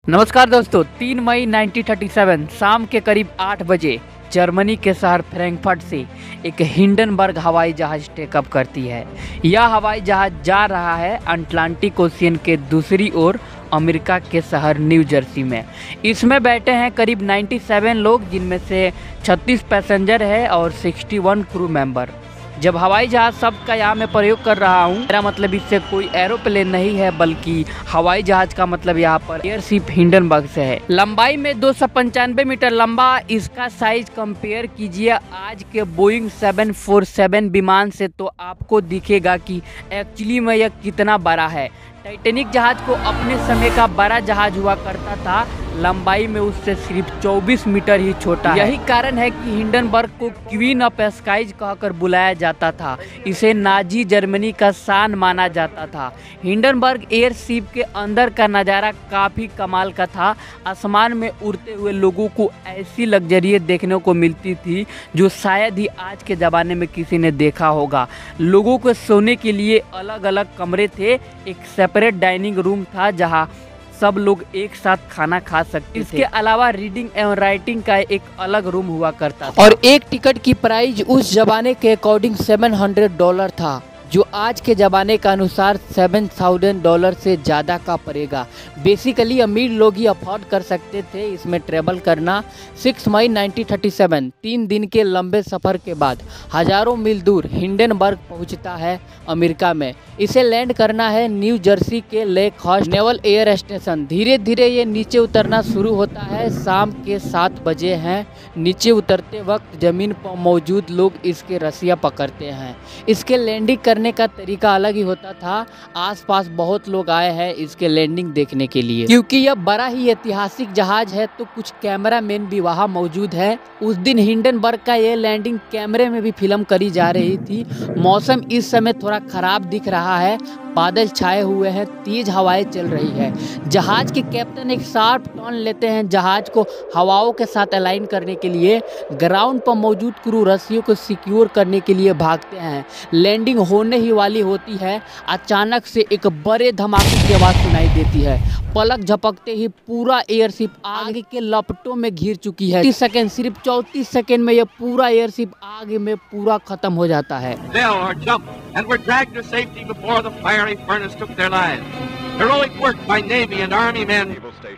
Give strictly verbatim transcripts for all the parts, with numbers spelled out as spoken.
नमस्कार दोस्तों, तीन मई उन्नीस सौ सैंतीस शाम के करीब आठ बजे जर्मनी के शहर फ्रैंकफर्ट से एक हिंडनबर्ग हवाई जहाज टेकअप करती है। यह हवाई जहाज जा रहा है अटलांटिक ओशियन के दूसरी ओर अमेरिका के शहर न्यू जर्सी में। इसमें बैठे हैं करीब सत्तानवे लोग, जिनमें से छत्तीस पैसेंजर है और इकसठ क्रू मेंबर। जब हवाई जहाज शब्द का यहाँ मैं प्रयोग कर रहा हूँ, मेरा मतलब इससे कोई एरोप्लेन नहीं है, बल्कि हवाई जहाज का मतलब यहाँ पर एयरशिप हिंडनबर्ग से है। लंबाई में दो सौ पंचानवे मीटर लंबा इसका साइज कंपेयर कीजिए आज के बोइंग सेवन फोर सेवन विमान से, तो आपको दिखेगा कि एक्चुअली में यह कितना बड़ा है। टाइटैनिक जहाज को अपने समय का बड़ा जहाज हुआ करता था, लंबाई में उससे सिर्फ चौबीस मीटर ही छोटा है। यही कारण है कि हिंडनबर्ग को क्वीन ऑफ स्काईज कहकर बुलाया जाता था। इसे नाजी जर्मनी का शान माना जाता था। हिंडनबर्ग एयरशिप के अंदर का नज़ारा काफ़ी कमाल का था। आसमान में उड़ते हुए लोगों को ऐसी लग्जरियत देखने को मिलती थी जो शायद ही आज के ज़माने में किसी ने देखा होगा। लोगों को सोने के लिए अलग अलग कमरे थे। एक सेपरेट डाइनिंग रूम था जहाँ सब लोग एक साथ खाना खा सकते थे। इसके अलावा रीडिंग एवं राइटिंग का एक अलग रूम हुआ करता था। और एक टिकट की प्राइस उस जमाने के अकॉर्डिंग सात सौ डॉलर था, जो आज के ज़माने के अनुसार सात हज़ार डॉलर से ज़्यादा का पड़ेगा। बेसिकली अमीर लोग ही अफोर्ड कर सकते थे इसमें ट्रैवल करना। छह मई उन्नीस सौ सैंतीस तीन दिन के लंबे सफ़र के बाद हज़ारों मील दूर हिंडनबर्ग पहुंचता है अमेरिका में। इसे लैंड करना है न्यू जर्सी के Lakehurst naval air station. धीरे धीरे ये नीचे उतरना शुरू होता है। शाम के सात बजे हैं। नीचे उतरते वक्त ज़मीन पर मौजूद लोग इसके रस्सियाँ पकड़ते हैं। इसके लैंडिंग करने का तरीका अलग ही होता था। आसपास बहुत लोग आए हैं इसके लैंडिंग देखने के लिए। क्योंकि यह बड़ा ही ऐतिहासिक जहाज है, तो कुछ कैमरामैन भी वहां मौजूद है। उस दिन हिंडनबर्ग का यह लैंडिंग कैमरे में भी फिल्म करी जा रही थी। मौसम इस समय थोड़ा खराब दिख रहा है। बादल छाए हुए हैं, तेज हवाएं चल रही है। जहाज के कैप्टन एक शार्प टर्न लेते हैं जहाज को हवाओं के साथ अलाइन करने के लिए। ग्राउंड पर मौजूद क्रू रस्सियों को सिक्योर करने के लिए भागते हैं। लैंडिंग होने ही वाली होती है, अचानक से एक बड़े धमाके की आवाज़ सुनाई देती है। पलक झपकते ही पूरा एयरशिप आग के लपटों में घिर चुकी है। तीस सेकंड सिर्फ चौंतीस सेकंड में यह पूरा एयरशिप आग में पूरा खत्म हो जाता है। And were dragged to safety before the fiery furnace took their lives. Heroic work by Navy and Army men.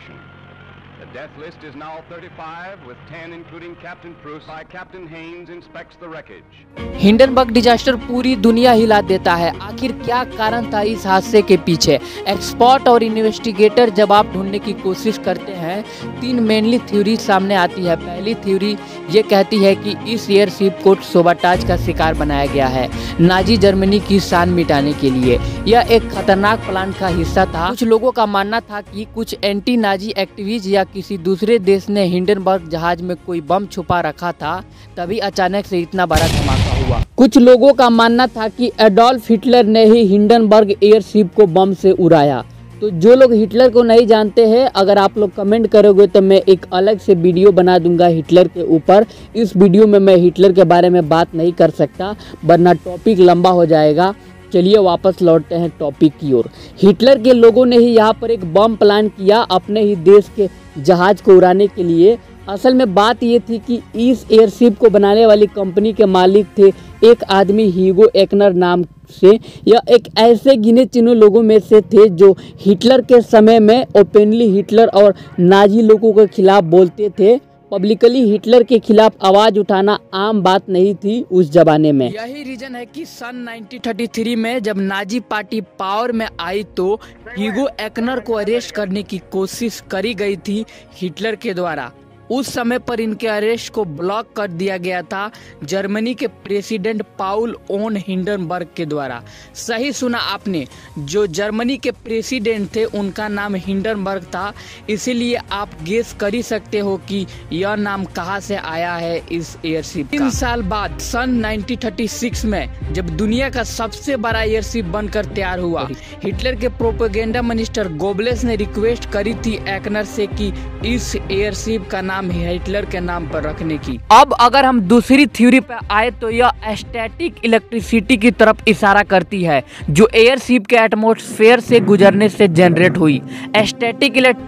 The death list is now thirty-five, with ten including Captain Pruss. By Captain Haynes inspects the wreckage. Hindenburg disaster पूरी दुनिया हिला देता है। आखिर क्या कारण था इस हादसे के पीछे? एक्सपर्ट और इन्वेस्टिगेटर जवाब ढूंढने की कोशिश करते हैं। तीन मेनली थ्योरी सामने आती है। पहली थ्योरी ये कहती है कि इस एयरशिप को सोबाटाज का शिकार बनाया गया है, नाजी जर्मनी की शान मिटाने के लिए। यह एक खतरनाक प्लान का हिस्सा था। कुछ लोगों का मानना था कि कुछ एंटी नाजी एक्टिविस्ट या किसी दूसरे देश ने हिंडनबर्ग जहाज में कोई बम छुपा रखा था, तभी अचानक से इतना बड़ा धमाका हुआ। कुछ लोगों का मानना था कि एडोल्फ हिटलर ने ही हिंडनबर्ग एयरशिप को बम से उड़ाया। तो जो लोग हिटलर को नहीं जानते हैं, अगर आप लोग कमेंट करोगे तो मैं एक अलग से वीडियो बना दूंगा हिटलर के ऊपर। इस वीडियो में मैं हिटलर के बारे में बात नहीं कर सकता, वरना टॉपिक लंबा हो जाएगा। चलिए वापस लौटते हैं टॉपिक की ओर। हिटलर के लोगों ने ही यहाँ पर एक बम प्लान किया अपने ही देश के जहाज को उड़ाने के लिए। असल में बात ये थी कि इस एयरशिप को बनाने वाली कंपनी के मालिक थे एक आदमी ह्यूगो एक्नर नाम से। यह एक ऐसे गिने चुने लोगों में से थे जो हिटलर के समय में ओपनली हिटलर और नाजी लोगों के खिलाफ बोलते थे। पब्लिकली हिटलर के खिलाफ आवाज उठाना आम बात नहीं थी उस जमाने में। यही रीजन है कि सन उन्नीस सौ तैंतीस में जब नाजी पार्टी पावर में आई तो ह्यूगो एक्नर को अरेस्ट करने की कोशिश करी गई थी हिटलर के द्वारा। उस समय पर इनके अरेस्ट को ब्लॉक कर दिया गया था जर्मनी के प्रेसिडेंट पाउल ओन हिंडनबर्ग के द्वारा। सही सुना आपने, जो जर्मनी के प्रेसिडेंट थे उनका नाम हिंडनबर्ग था। इसीलिए आप गेस कर ही सकते हो कि यह नाम कहां से आया है इस एयरशिप का। तीन साल बाद सन उन्नीस सौ छत्तीस में जब दुनिया का सबसे बड़ा एयरशिप बनकर तैयार हुआ, हिटलर के प्रोपेगेंडा मिनिस्टर गोबलेस ने रिक्वेस्ट करी थी एक्नर से कि इस एयरशिप का नाम हिटलर के नाम पर रखने की। अब अगर हम दूसरी थ्योरी पर आए तो यह स्टैटिक इलेक्ट्रिसिटी की तरफ इशारा करती है, जो एयरशिप के एटमॉस्फेयर से गुजरने से जनरेट हुई। स्टैटिक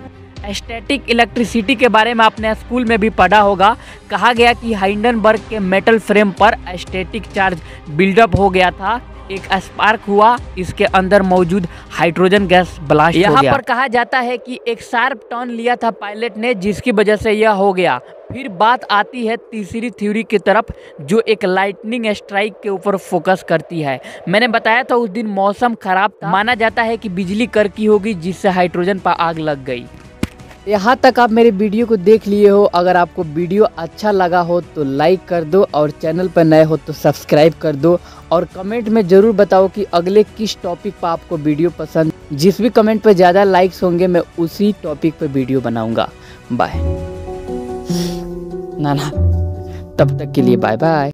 स्टैटिक इलेक्ट्रिसिटी के बारे में आपने स्कूल में भी पढ़ा होगा। कहा गया कि हाइंडनबर्ग के मेटल फ्रेम पर स्टैटिक चार्ज बिल्डअप हो गया था, एक स्पार्क हुआ, इसके अंदर मौजूद हाइड्रोजन गैस ब्लास्ट हो गया। यहाँ पर कहा जाता है कि एक शार्प टर्न लिया था पायलट ने, जिसकी वजह से यह हो गया। फिर बात आती है तीसरी थ्योरी की तरफ, जो एक लाइटनिंग स्ट्राइक के ऊपर फोकस करती है। मैंने बताया था उस दिन मौसम खराब था, माना जाता है कि बिजली कड़की होगी जिससे हाइड्रोजन पर आग लग गई। यहाँ तक आप मेरे वीडियो को देख लिए हो। अगर आपको वीडियो अच्छा लगा हो तो लाइक कर दो, और चैनल पर नए हो तो सब्सक्राइब कर दो, और कमेंट में ज़रूर बताओ कि अगले किस टॉपिक पर आपको वीडियो पसंद। जिस भी कमेंट पर ज़्यादा लाइक्स होंगे मैं उसी टॉपिक पर वीडियो बनाऊँगा। बाय। ना ना, तब तक के लिए बाय बाय।